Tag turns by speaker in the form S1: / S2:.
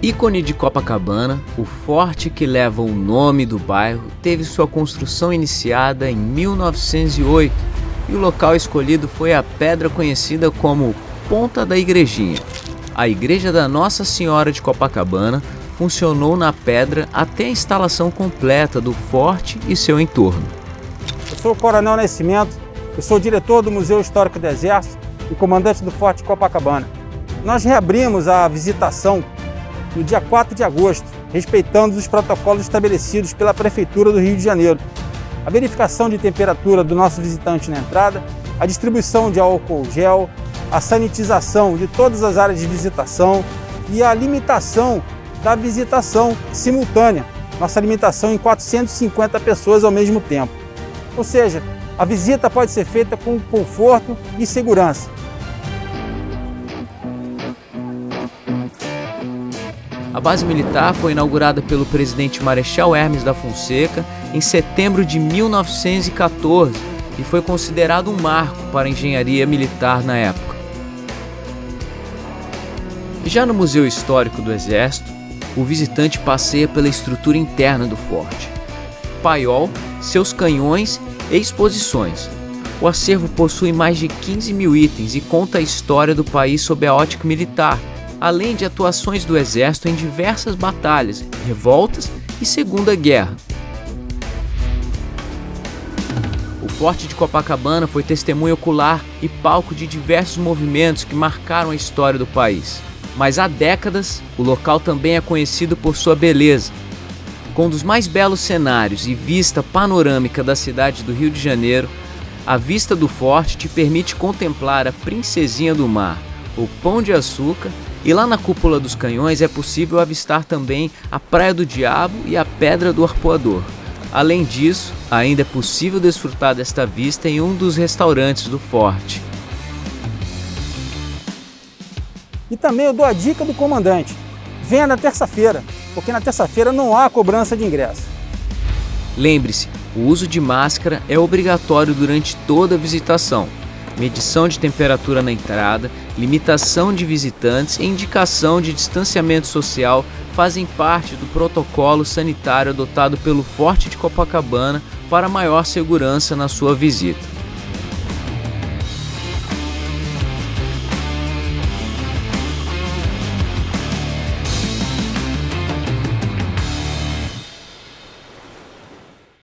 S1: Ícone de Copacabana, o forte que leva o nome do bairro teve sua construção iniciada em 1908 e o local escolhido foi a pedra conhecida como Ponta da Igrejinha. A Igreja da Nossa Senhora de Copacabana funcionou na pedra até a instalação completa do forte e seu entorno.
S2: Eu sou o Coronel Nascimento, eu sou diretor do Museu Histórico do Exército e comandante do Forte Copacabana. Nós reabrimos a visitação no dia 4 de agosto, respeitando os protocolos estabelecidos pela Prefeitura do Rio de Janeiro. A verificação de temperatura do nosso visitante na entrada, a distribuição de álcool gel, a sanitização de todas as áreas de visitação e a limitação da visitação simultânea. Nossa limitação em 450 pessoas ao mesmo tempo. Ou seja, a visita pode ser feita com conforto e segurança.
S1: A base militar foi inaugurada pelo presidente Marechal Hermes da Fonseca em setembro de 1914 e foi considerado um marco para a engenharia militar na época. Já no Museu Histórico do Exército, o visitante passeia pela estrutura interna do forte. Paiol, seus canhões e exposições. O acervo possui mais de 15 mil itens e conta a história do país sob a ótica militar, além de atuações do Exército em diversas batalhas, revoltas e Segunda Guerra. O Forte de Copacabana foi testemunha ocular e palco de diversos movimentos que marcaram a história do país. Mas há décadas, o local também é conhecido por sua beleza. Com um dos mais belos cenários e vista panorâmica da cidade do Rio de Janeiro, a vista do forte te permite contemplar a Princesinha do Mar, o Pão de Açúcar, e lá na Cúpula dos Canhões é possível avistar também a Praia do Diabo e a Pedra do Arpoador. Além disso, ainda é possível desfrutar desta vista em um dos restaurantes do forte.
S2: E também eu dou a dica do comandante: venha na terça-feira, porque na terça-feira não há cobrança de ingresso.
S1: Lembre-se, o uso de máscara é obrigatório durante toda a visitação. Medição de temperatura na entrada, limitação de visitantes e indicação de distanciamento social fazem parte do protocolo sanitário adotado pelo Forte de Copacabana para maior segurança na sua visita.